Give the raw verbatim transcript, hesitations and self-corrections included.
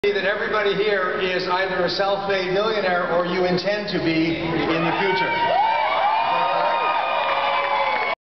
That everybody here is either a self-made millionaire or you intend to be in the future.